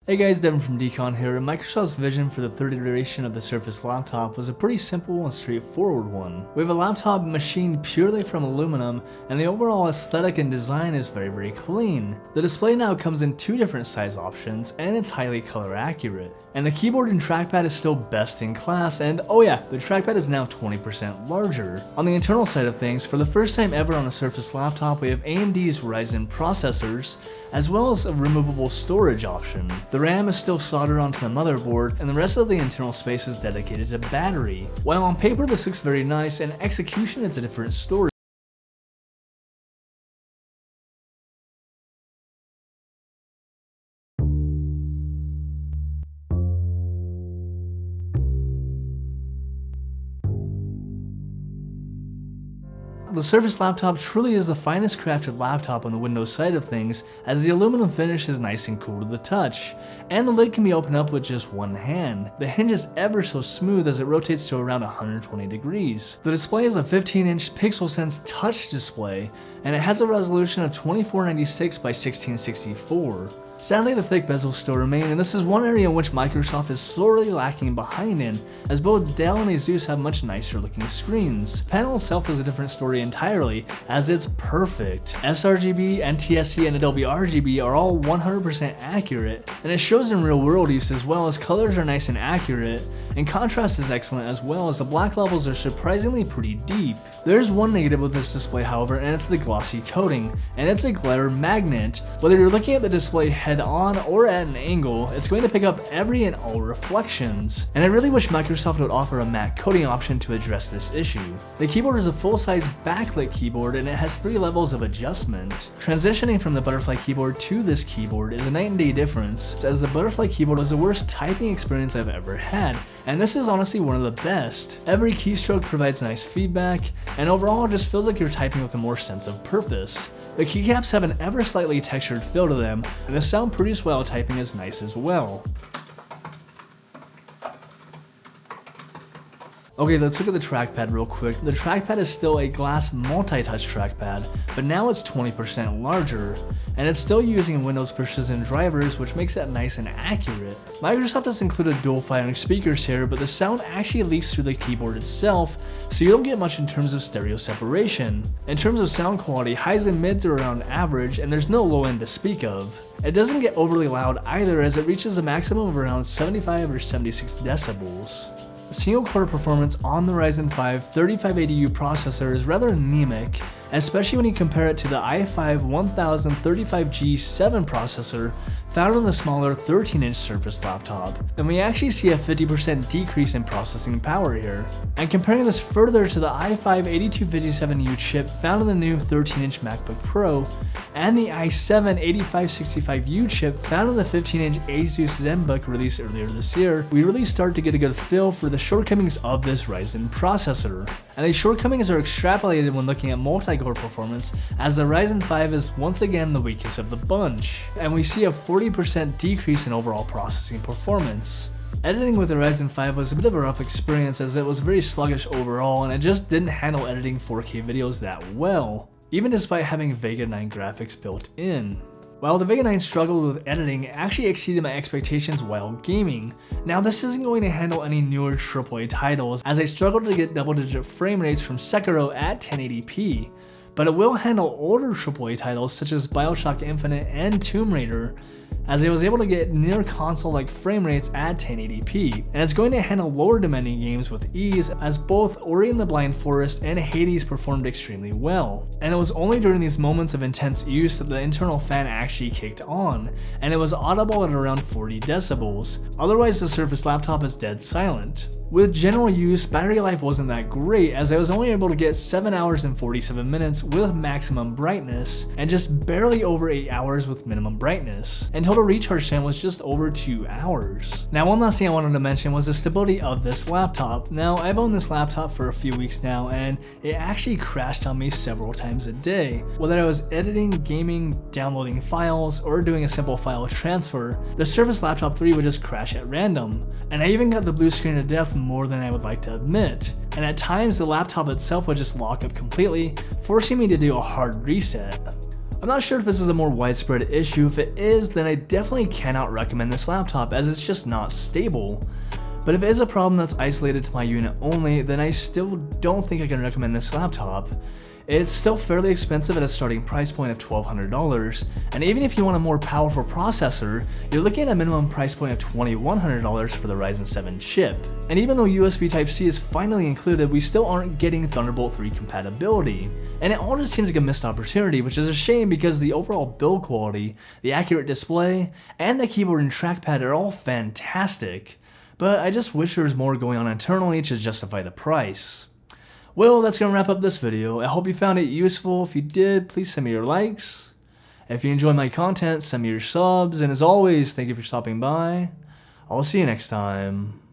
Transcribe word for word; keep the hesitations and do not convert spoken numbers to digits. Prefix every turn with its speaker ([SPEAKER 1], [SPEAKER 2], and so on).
[SPEAKER 1] Hey guys, Devin from D CON here, and Microsoft's vision for the third iteration of the Surface laptop was a pretty simple and straightforward one. We have a laptop machined purely from aluminum, and the overall aesthetic and design is very very clean. The display now comes in two different size options, and it's highly color accurate. And the keyboard and trackpad is still best in class, and oh yeah, the trackpad is now twenty percent larger. On the internal side of things, for the first time ever on a Surface laptop, we have A M D's Ryzen processors, as well as a removable storage option. The RAM is still soldered onto the motherboard, and the rest of the internal space is dedicated to battery. While on paper this looks very nice, in execution it's a different story. The Surface laptop truly is the finest crafted laptop on the Windows side of things, as the aluminum finish is nice and cool to the touch, and the lid can be opened up with just one hand. The hinge is ever so smooth as it rotates to around one hundred twenty degrees. The display is a fifteen inch PixelSense touch display, and it has a resolution of twenty-four ninety-six by sixteen sixty-four. Sadly, the thick bezels still remain, and this is one area in which Microsoft is sorely lacking behind in, as both Dell and Asus have much nicer looking screens. The panel itself is a different story entirely, as it's perfect. sRGB, N T S C, and Adobe R G B are all one hundred percent accurate, and it shows in real world use as well, as colors are nice and accurate, and contrast is excellent as well, as the black levels are surprisingly pretty deep. There's one negative with this display however, and it's the glossy coating, and it's a glare magnet. Whether you're looking at the display head on or at an angle, it's going to pick up every and all reflections, and I really wish Microsoft would offer a matte coating option to address this issue. The keyboard is a full-size backlit keyboard, and it has three levels of adjustment. Transitioning from the butterfly keyboard to this keyboard is a night and day difference, as the butterfly keyboard was the worst typing experience I've ever had, and this is honestly one of the best. Every keystroke provides nice feedback, and overall it just feels like you're typing with a more sense of purpose. The keycaps have an ever slightly textured feel to them, and the sound produced while typing is nice as well. Okay, let's look at the trackpad real quick. The trackpad is still a glass multi-touch trackpad, but now it's twenty percent larger, and it's still using Windows Precision drivers, which makes it nice and accurate. Microsoft has included dual firing speakers here, but the sound actually leaks through the keyboard itself, so you don't get much in terms of stereo separation. In terms of sound quality, highs and mids are around average, and there's no low end to speak of. It doesn't get overly loud either, as it reaches a maximum of around seventy-five or seventy-six decibels. Single core performance on the Ryzen five thirty-five eighty U processor is rather anemic, especially when you compare it to the i five one thousand thirty-five G seven processor found on the smaller thirteen inch Surface laptop. And we actually see a fifty percent decrease in processing power here. And comparing this further to the i five eighty-two fifty-seven U chip found in the new thirteen inch MacBook Pro, and the i seven eighty-five sixty-five U chip found in the fifteen inch Asus ZenBook released earlier this year, we really start to get a good feel for the shortcomings of this Ryzen processor. And these shortcomings are extrapolated when looking at multi-core performance, as the Ryzen five is once again the weakest of the bunch, and we see a forty percent decrease in overall processing performance. Editing with the Ryzen five was a bit of a rough experience, as it was very sluggish overall, and it just didn't handle editing four K videos that well, even despite having Vega nine graphics built in. While the Vega nine struggled with editing, it actually exceeded my expectations while gaming. Now this isn't going to handle any newer triple A titles, as I struggled to get double digit frame rates from Sekiro at ten eighty p, but it will handle older triple A titles such as BioShock Infinite and Tomb Raider, as I was able to get near console-like frame rates at ten eighty p, and it's going to handle lower demanding games with ease, as both Ori and the Blind Forest and Hades performed extremely well. And it was only during these moments of intense use that the internal fan actually kicked on, and it was audible at around forty decibels. Otherwise, the Surface laptop is dead silent. With general use, battery life wasn't that great, as I was only able to get seven hours and forty-seven minutes with maximum brightness, and just barely over eight hours with minimum brightness. And total recharge time was just over two hours. Now, one last thing I wanted to mention was the stability of this laptop. Now, I've owned this laptop for a few weeks now, and it actually crashed on me several times a day. Whether I was editing, gaming, downloading files, or doing a simple file transfer, the Surface Laptop three would just crash at random. And I even got the blue screen of death more than I would like to admit. And at times, the laptop itself would just lock up completely, forcing me to do a hard reset. I'm not sure if this is a more widespread issue. If it is, then I definitely cannot recommend this laptop as it's just not stable. But if it is a problem that's isolated to my unit only, then I still don't think I can recommend this laptop. It's still fairly expensive at a starting price point of twelve hundred dollars, and even if you want a more powerful processor, you're looking at a minimum price point of twenty-one hundred dollars for the Ryzen seven chip. And even though U S B Type C is finally included, we still aren't getting Thunderbolt three compatibility. And it all just seems like a missed opportunity, which is a shame because the overall build quality, the accurate display, and the keyboard and trackpad are all fantastic. But I just wish there was more going on internally to justify the price. Well, that's going to wrap up this video. I hope you found it useful. If you did, please send me your likes. If you enjoy my content, send me your subs. And as always, thank you for stopping by. I'll see you next time.